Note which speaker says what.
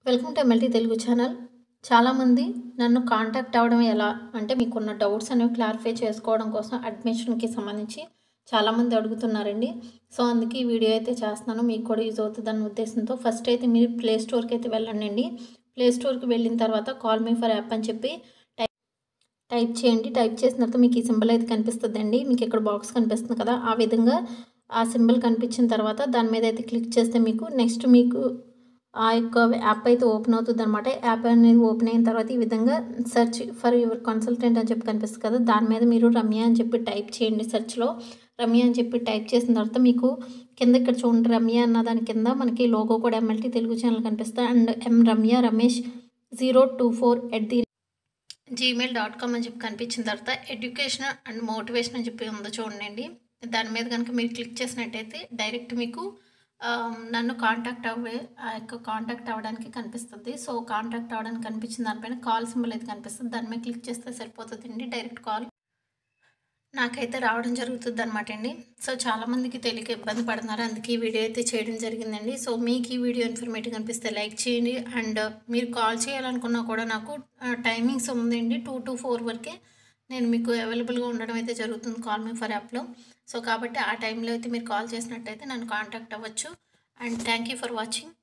Speaker 1: Welcome to MLT Telugu channel. చాలామంది నన్ను contact అవ్వడం ఎలా అంటే మీకున్న డౌట్స్ అనేవి క్లారిఫై చేసుకోవడం కోసం అడ్మిషన్కి సంబంధించి చాలామంది అడుగుతున్నారండి. సో అందుకే ఈ వీడియో అయితే చేస్తున్నాను, మీకు కూడా యూజ్ అవుతుందన్న ఉద్దేశంతో. ఫస్ట్ అయితే మీరు ప్లే స్టోర్కి అయితే వెళ్ళండి. ప్లే స్టోర్కి వెళ్ళిన తర్వాత కాల్ మీ ఫర్ యాప్ అని చెప్పి టైప్ చేయండి. టైప్ చేసిన తర్వాత మీకు ఈ సింబల్ అయితే కనిపిస్తుందండి. మీకు ఇక్కడ బాక్స్ కనిపిస్తుంది కదా, ఆ విధంగా ఆ సింబల్ కనిపించిన తర్వాత దాని మీద అయితే క్లిక్ చేస్తే మీకు నెక్స్ట్ మీకు ఆ యొక్క యాప్ అయితే ఓపెన్ అవుతుంది అనమాట. యాప్ అనేది ఓపెన్ అయిన తర్వాత ఈ విధంగా సెర్చ్ ఫర్ యువర్ కన్సల్టెంట్ అని చెప్పి కనిపిస్తుంది కదా, దాని మీద మీరు రమ్య అని చెప్పి టైప్ చేయండి. సెర్చ్లో రమ్య అని చెప్పి టైప్ చేసిన తర్వాత మీకు కింద ఇక్కడ చూడండి రమ్య అన్న దాని కింద మనకి లోగో కూడా ఎమ్ఎల్టీ తెలుగు ఛానల్ కనిపిస్తుంది. అండ్ రమ్య రమేష్ 024@gmail.com అని చెప్పి కనిపించిన తర్వాత ఎడ్యుకేషన్ అండ్ మోటివేషన్ అని చెప్పి ఉందో చూడండి. దాని మీద కనుక మీరు క్లిక్ చేసినట్టయితే డైరెక్ట్ మీకు నన్ను కాంటాక్ట్ అవ్వడానికి కనిపిస్తుంది. సో కాంటాక్ట్ అవ్వడానికి కనిపించిన దానిపైన కాల్ సింబల్ అయితే కనిపిస్తుంది, దాని మీద క్లిక్ చేస్తే సరిపోతుందండి. డైరెక్ట్ కాల్ నాకైతే రావడం జరుగుతుంది అనమాట అండి. సో చాలామందికి తెలియక ఇబ్బంది పడుతున్నారు, అందుకే ఈ వీడియో అయితే చేయడం జరిగిందండి. సో మీకు ఈ వీడియో ఇన్ఫర్మేటివ్ అనిపిస్తే లైక్ చేయండి. అండ్ మీరు కాల్ చేయాలనుకున్నా కూడా నాకు టైమింగ్స్ ఉందండి, 2 to 4 వరకే నేను మీకు అవైలబుల్గా ఉండడం అయితే జరుగుతుంది కాల్ మీ ఫర్ యాప్లో. సో కాబట్టి ఆ టైంలో అయితే మీరు కాల్ చేసినట్టయితే నన్ను కాంటాక్ట్ అవ్వచ్చు. And thank you for watching.